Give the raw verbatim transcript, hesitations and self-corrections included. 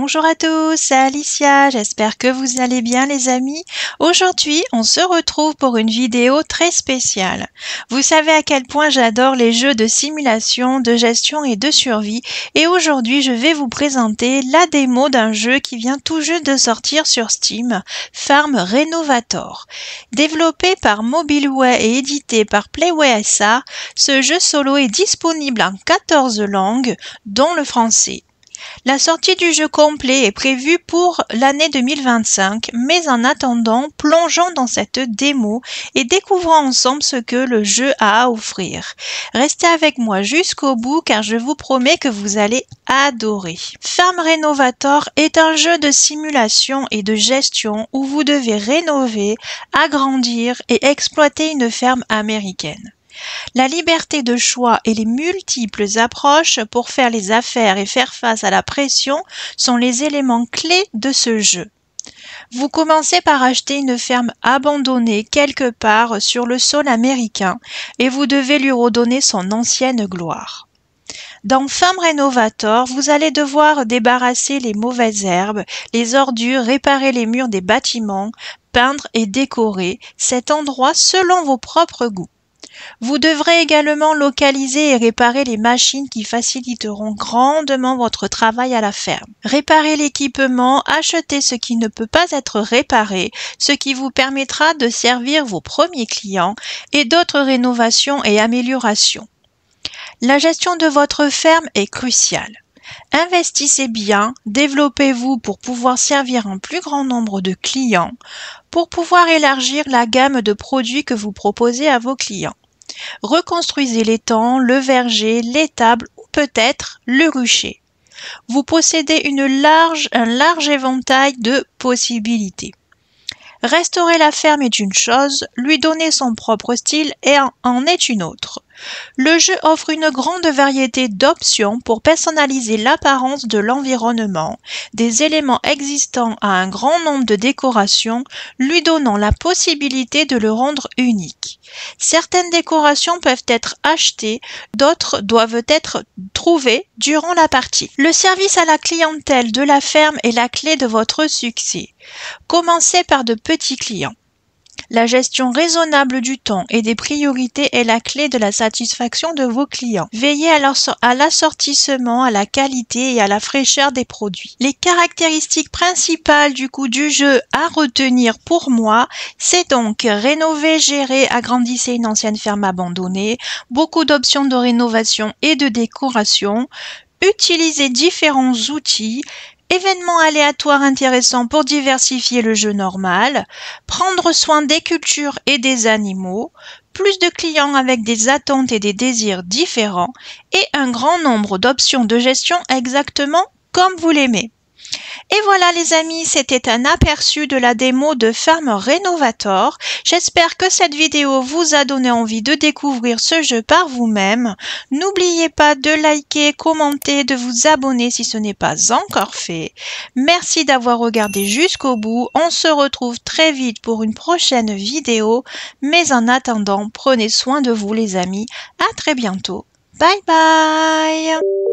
Bonjour à tous, c'est Alicia, j'espère que vous allez bien les amis. Aujourd'hui, on se retrouve pour une vidéo très spéciale. Vous savez à quel point j'adore les jeux de simulation, de gestion et de survie et aujourd'hui je vais vous présenter la démo d'un jeu qui vient tout juste de sortir sur Steam, Farm Renovator. Développé par Mobileway et édité par Playway S A, ce jeu solo est disponible en quatorze langues, dont le français. La sortie du jeu complet est prévue pour l'année deux mille vingt-cinq, mais en attendant, plongeons dans cette démo et découvrons ensemble ce que le jeu a à offrir. Restez avec moi jusqu'au bout car je vous promets que vous allez adorer. Farm Renovator est un jeu de simulation et de gestion où vous devez rénover, agrandir et exploiter une ferme américaine. La liberté de choix et les multiples approches pour faire les affaires et faire face à la pression sont les éléments clés de ce jeu. Vous commencez par acheter une ferme abandonnée quelque part sur le sol américain et vous devez lui redonner son ancienne gloire. Dans Farm Renovator, vous allez devoir débarrasser les mauvaises herbes, les ordures, réparer les murs des bâtiments, peindre et décorer cet endroit selon vos propres goûts. Vous devrez également localiser et réparer les machines qui faciliteront grandement votre travail à la ferme. Réparer l'équipement, acheter ce qui ne peut pas être réparé, ce qui vous permettra de servir vos premiers clients et d'autres rénovations et améliorations. La gestion de votre ferme est cruciale. Investissez bien, développez-vous pour pouvoir servir un plus grand nombre de clients, pour pouvoir élargir la gamme de produits que vous proposez à vos clients. Reconstruisez l'étang, le verger, l'étable ou peut-être le rucher. Vous possédez une large, un large éventail de possibilités. Restaurer la ferme est une chose, lui donner son propre style en est une autre. Le jeu offre une grande variété d'options pour personnaliser l'apparence de l'environnement, des éléments existants à un grand nombre de décorations, lui donnant la possibilité de le rendre unique. Certaines décorations peuvent être achetées, d'autres doivent être trouvées durant la partie. Le service à la clientèle de la ferme est la clé de votre succès. Commencez par de petits clients. La gestion raisonnable du temps et des priorités est la clé de la satisfaction de vos clients. Veillez à l'assortissement, à la qualité et à la fraîcheur des produits. Les caractéristiques principales du coût du jeu à retenir pour moi, c'est donc rénover, gérer, agrandissez une ancienne ferme abandonnée, beaucoup d'options de rénovation et de décoration, utiliser différents outils, événements aléatoires intéressants pour diversifier le jeu normal, prendre soin des cultures et des animaux, plus de clients avec des attentes et des désirs différents et un grand nombre d'options de gestion exactement comme vous l'aimez. Et voilà les amis, c'était un aperçu de la démo de Farm Renovator. J'espère que cette vidéo vous a donné envie de découvrir ce jeu par vous-même. N'oubliez pas de liker, commenter, de vous abonner si ce n'est pas encore fait. Merci d'avoir regardé jusqu'au bout. On se retrouve très vite pour une prochaine vidéo. Mais en attendant, prenez soin de vous les amis. À très bientôt. Bye bye!